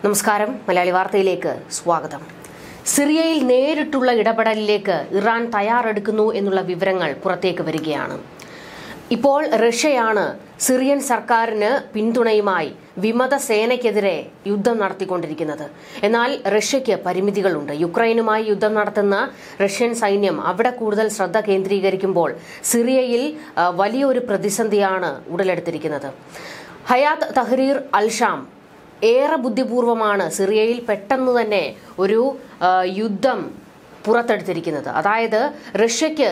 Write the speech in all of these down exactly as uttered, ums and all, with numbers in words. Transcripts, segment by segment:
നമസ്കാരം, മലയാളി വാർത്തയിലേക്ക് സ്വാഗതം. സിറിയയിൽ നേരിട്ടുള്ള ഇടപെടലിലേക്ക് ഇറാൻ തയ്യാറെടുക്കുന്നു എന്നുള്ള വിവരങ്ങൾ പുറത്തേക്ക് വരികയാണ്. ഇപ്പോൾ റഷ്യയാണ് സിറിയൻ സർക്കാരിന് പിന്തുണയുമായി വിമത സേനയ്ക്കെതിരെ യുദ്ധം നടത്തിക്കൊണ്ടിരിക്കുന്നത്. എന്നാൽ റഷ്യയ്ക്ക് പരിമിതികളുണ്ട്. യുക്രൈനുമായി യുദ്ധം നടത്തുന്ന റഷ്യൻ സൈന്യം അവിടെ കൂടുതൽ ശ്രദ്ധ കേന്ദ്രീകരിക്കുമ്പോൾ സിറിയയിൽ വലിയൊരു പ്രതിസന്ധിയാണ് ഉടലെടുത്തിരിക്കുന്നത്. ഹയാത്ത് തഹ്രീർ അൽ ഷാം ഏറെ ബുദ്ധിപൂർവമാണ് സിറിയയിൽ പെട്ടെന്ന് തന്നെ ഒരു യുദ്ധം പുറത്തെടുത്തിരിക്കുന്നത്. അതായത് റഷ്യയ്ക്ക്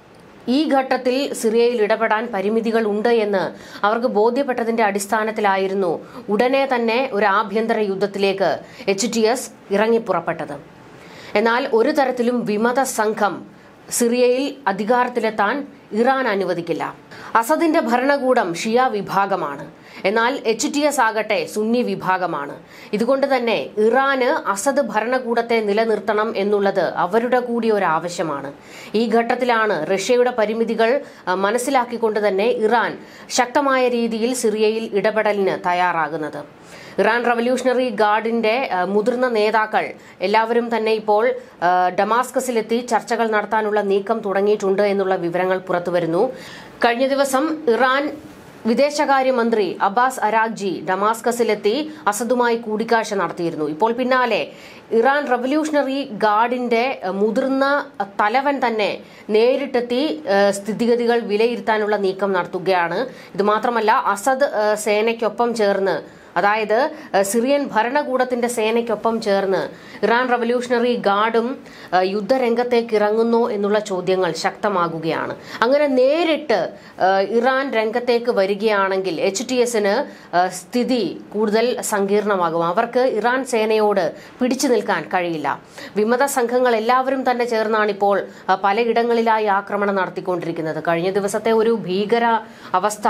ഈ ഘട്ടത്തിൽ സിറിയയിൽ ഇടപെടാൻ പരിമിതികൾ ഉണ്ട് എന്ന് അവർക്ക് ബോധ്യപ്പെട്ടതിന്റെ അടിസ്ഥാനത്തിലായിരുന്നു ഉടനെ തന്നെ ഒരു ആഭ്യന്തര യുദ്ധത്തിലേക്ക് എച്ച് ടി എസ് ഇറങ്ങിപ്പുറപ്പെട്ടത്. എന്നാൽ ഒരു തരത്തിലും വിമത സംഘം സിറിയയിൽ അധികാരത്തിലെത്താൻ ഇറാൻ അനുവദിക്കില്ല. അസദിന്റെ ഭരണകൂടം ഷിയ വിഭാഗമാണ്, എന്നാൽ എച്ച് ടി എസ് ആകട്ടെ സുന്നി വിഭാഗമാണ്. ഇതുകൊണ്ട് തന്നെ ഇറാന് അസദ് ഭരണകൂടത്തെ നിലനിർത്തണം എന്നുള്ളത് അവരുടെ കൂടി ഒരു ആവശ്യമാണ്. ഈ ഘട്ടത്തിലാണ് റഷ്യയുടെ പരിമിതികൾ മനസ്സിലാക്കിക്കൊണ്ട് തന്നെ ഇറാൻ ശക്തമായ രീതിയിൽ സിറിയയിൽ ഇടപെടലിന് തയ്യാറാകുന്നത്. ഇറാൻ റവല്യൂഷണറി ഗാർഡിന്റെ മുതിർന്ന നേതാക്കൾ എല്ലാവരും തന്നെ ഇപ്പോൾ ഡമാസ്കസിലെത്തി ചർച്ചകൾ നടത്താനുള്ള നീക്കം തുടങ്ങിയിട്ടുണ്ട് എന്നുള്ള വിവരങ്ങൾ പുറത്തുവരുന്നു. കഴിഞ്ഞ ദിവസം ഇറാൻ വിദേശകാര്യമന്ത്രി അബ്ബാസ് അരാഗ്ചി ഡമാസ്കസിലെത്തി അസദുമായി കൂടിക്കാഴ്ച നടത്തിയിരുന്നു. ഇപ്പോൾ പിന്നാലെ ഇറാൻ റവല്യൂഷണറി ഗാർഡിന്റെ മുതിർന്ന തലവൻ തന്നെ നേരിട്ടെത്തി സ്ഥിതിഗതികൾ വിലയിരുത്താനുള്ള നീക്കം നടത്തുകയാണ്. ഇത് മാത്രമല്ല, അസദ് സേനയ്ക്കൊപ്പം ചേർന്ന്, അതായത് സിറിയൻ ഭരണകൂടത്തിന്റെ സേനയ്ക്കൊപ്പം ചേർന്ന് ഇറാൻ റവല്യൂഷണറി ഗാർഡും യുദ്ധരംഗത്തേക്ക് ഇറങ്ങുന്നു എന്നുള്ള ചോദ്യങ്ങൾ ശക്തമാകുകയാണ്. അങ്ങനെ നേരിട്ട് ഇറാൻ രംഗത്തേക്ക് വരികയാണെങ്കിൽ എച്ച് ടി എസിന് സ്ഥിതി കൂടുതൽ സങ്കീർണമാകും. അവർക്ക് ഇറാൻ സേനയോട് പിടിച്ചു നിൽക്കാൻ കഴിയില്ല. വിമത സംഘങ്ങൾ എല്ലാവരും തന്നെ ചേർന്നാണ് ഇപ്പോൾ പലയിടങ്ങളിലായി ആക്രമണം നടത്തിക്കൊണ്ടിരിക്കുന്നത്. കഴിഞ്ഞ ദിവസത്തെ ഒരു ഭീകര അവസ്ഥ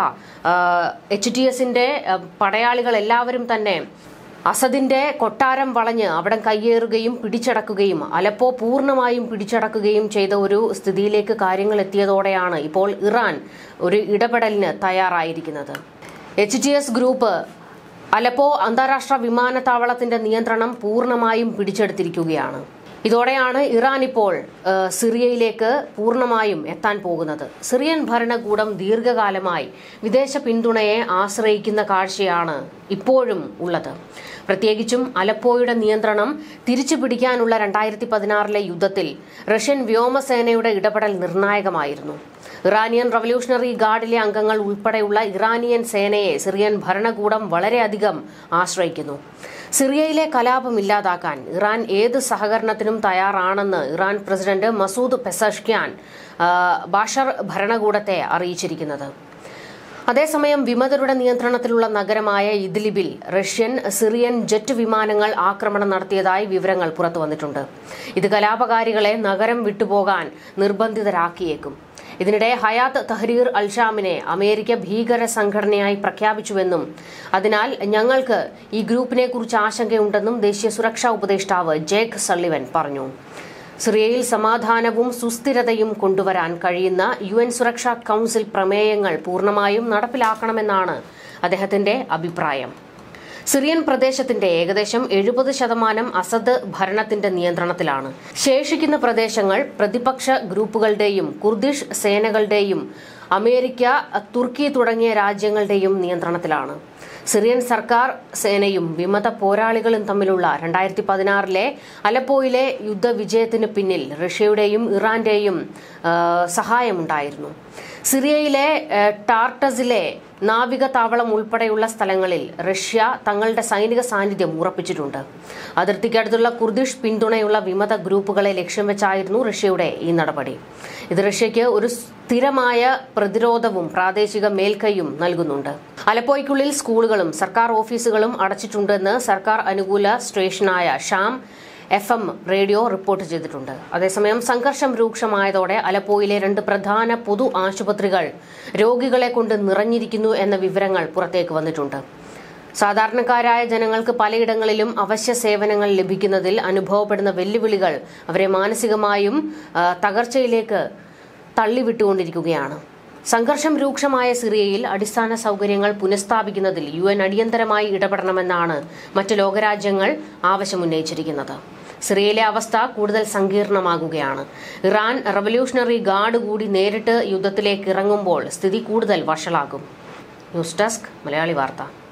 എച്ച് ടി എസിന്റെ പടയാളികൾ എല്ലാവരും തന്നെ അസദിന്റെ കൊട്ടാരം വളഞ്ഞ് അവിടെ കയ്യേറുകയും പിടിച്ചടക്കുകയും അലപ്പോ പൂർണ്ണമായും പിടിച്ചടക്കുകയും ചെയ്ത ഒരു സ്ഥിതിയിലേക്ക് കാര്യങ്ങൾ എത്തിയതോടെയാണ് ഇപ്പോൾ ഇറാൻ ഒരു ഇടപെടലിന് തയ്യാറായിരിക്കുന്നത്. H T S group Aleppo അന്താരാഷ്ട്ര വിമാനത്താവളത്തിന്റെ നിയന്ത്രണം പൂർണ്ണമായും പിടിച്ചെടുത്തിരിക്കുകയാണ്. ഇതോടെയാണ് ഇറാൻ ഇപ്പോൾ സിറിയയിലേക്ക് പൂർണ്ണമായും എത്താൻ പോകുന്നത്. സിറിയൻ ഭരണകൂടം ദീർഘകാലമായി വിദേശ പിന്തുണയെ ആശ്രയിക്കുന്ന കാഴ്ചയാണ് ഇപ്പോഴും ഉള്ളത്. പ്രത്യേകിച്ചും അലപ്പോയുടെ നിയന്ത്രണം തിരിച്ചു പിടിക്കാനുള്ള രണ്ടായിരത്തി പതിനാറിലെ യുദ്ധത്തിൽ റഷ്യൻ വ്യോമസേനയുടെ ഇടപെടൽ നിർണായകമായിരുന്നു. ഇറാനിയൻ റവല്യൂഷണറി ഗാർഡിലെ അംഗങ്ങൾ ഉൾപ്പെടെയുള്ള ഇറാനിയൻ സേനയെ സിറിയൻ ഭരണകൂടം വളരെയധികം ആശ്രയിക്കുന്നു. സിറിയയിലെ കലാപം ഇല്ലാതാക്കാൻ ഇറാൻ ഏത് സഹകരണത്തിനും തയ്യാറാണെന്ന് Iran president Masoud Pezeshkian Bashar ഭരണകൂടത്തെ അറിയിച്ചിരിക്കുന്നത്. അതേസമയം വിമതരുടെ നിയന്ത്രണത്തിലുള്ള നഗരമായ ഇദ്ലിബിൽ റഷ്യൻ സിറിയൻ ജെറ്റ് വിമാനങ്ങൾ ആക്രമണം നടത്തിയതായി വിവരങ്ങൾ പുറത്തുവന്നിട്ടുണ്ട്. ഇത് കലാപകാരികളെ നഗരം വിട്ടുപോകാൻ നിർബന്ധിതരാക്കിയേക്കും. ഇതിനിടെ ഹയാത്ത് തഹ്രീർ അൽ ഷാമിനെ അമേരിക്ക ഭീകര സംഘടനയായി പ്രഖ്യാപിച്ചുവെന്നും അതിനാൽ ഞങ്ങൾക്ക് ഈ ഗ്രൂപ്പിനെ കുറിച്ച് ആശങ്കയുണ്ടെന്നും ദേശീയ സുരക്ഷാ ഉപദേഷ്ടാവ് ജേക്ക് സള്ളിവൻ പറഞ്ഞു. സിറിയയിൽ സമാധാനവും സുസ്ഥിരതയും കൊണ്ടുവരാൻ കഴിയുന്ന യു എൻ സുരക്ഷാ കൌൺസിൽ പ്രമേയങ്ങൾ പൂർണ്ണമായും നടപ്പിലാക്കണമെന്നാണ് അദ്ദേഹത്തിന്റെ അഭിപ്രായം. സിറിയൻ പ്രദേശത്തിന്റെ ഏകദേശം എഴുപത് ശതമാനം അസദ് ഭരണത്തിന്റെ നിയന്ത്രണത്തിലാണ്. ശേഷിക്കുന്ന പ്രദേശങ്ങൾ പ്രതിപക്ഷ ഗ്രൂപ്പുകളുടെയും കുർദിഷ് സേനകളുടെയും അമേരിക്ക, തുർക്കി തുടങ്ങിയ രാജ്യങ്ങളുടെയും നിയന്ത്രണത്തിലാണ്. സിറിയൻ സർക്കാർ സേനയും വിമത പോരാളികളും തമ്മിലുള്ള രണ്ടായിരത്തി പതിനാറിലെ അലപ്പോയിലെ യുദ്ധവിജയത്തിന് പിന്നിൽ റഷ്യയുടെയും ഇറാന്റെയും സഹായമുണ്ടായിരുന്നു. സിറിയയിലെ ടാർട്ടസിലെ നാവിക താവളം ഉൾപ്പെടെയുള്ള സ്ഥലങ്ങളിൽ റഷ്യ തങ്ങളുടെ സൈനിക സാന്നിധ്യം ഉറപ്പിച്ചിട്ടുണ്ട്. അതിർത്തിക്കടുത്തുള്ള കുർദിഷ് പിന്തുണയുള്ള വിമത ഗ്രൂപ്പുകളെ ലക്ഷ്യം വെച്ചായിരുന്നു റഷ്യയുടെ ഈ നടപടി. ഇത് റഷ്യയ്ക്ക് ഒരു സ്ഥിരമായ പ്രതിരോധവും പ്രാദേശിക മേൽക്കൈയും നൽകുന്നുണ്ട്. അലപ്പോയ്ക്കുള്ളിൽ സ്കൂളുകളും സർക്കാർ ഓഫീസുകളും അടച്ചിട്ടുണ്ടെന്ന് സർക്കാർ അനുകൂല സ്റ്റേഷനായ Sham F M radio report ചെയ്തിട്ടുണ്ട്. അതേസമയം സംഘർഷം രൂക്ഷമായതോടെ അലപ്പോയിലെ രണ്ട് പ്രധാന പൊതു ആശുപത്രികൾ രോഗികളെ കൊണ്ട് നിറഞ്ഞിരിക്കുന്നു എന്ന വിവരങ്ങൾ പുറത്തേക്ക് വന്നിട്ടുണ്ട്. സാധാരണക്കാരായ ജനങ്ങൾക്ക് പലയിടങ്ങളിലും അവശ്യ സേവനങ്ങൾ ലഭിക്കുന്നതിൽ അനുഭവപ്പെടുന്ന വെല്ലുവിളികൾ അവരെ മാനസികമായും തകർച്ചയിലേക്ക് തള്ളിവിട്ടുകൊണ്ടിരിക്കുകയാണ്. സംഘർഷം രൂക്ഷമായ സിറിയയിൽ അടിസ്ഥാന സൗകര്യങ്ങൾ പുനഃസ്ഥാപിക്കുന്നതിൽ യു എൻ അടിയന്തരമായി ഇടപെടണമെന്നാണ് മറ്റ് ലോകരാജ്യങ്ങൾ ആവശ്യമുന്നയിച്ചിരിക്കുന്നത്. സിറിയയിലെ അവസ്ഥ കൂടുതൽ സങ്കീർണമാകുകയാണ്. ഇറാൻ റവല്യൂഷണറി ഗാർഡ് കൂടി നേരിട്ട് യുദ്ധത്തിലേക്ക് ഇറങ്ങുമ്പോൾ സ്ഥിതി കൂടുതൽ വഷളാകും. ന്യൂസ് ഡെസ്ക് മലയാളി വാർത്ത.